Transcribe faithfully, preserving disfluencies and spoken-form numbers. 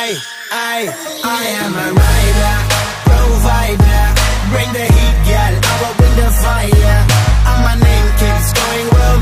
I, I, I am a rider, provider, bring the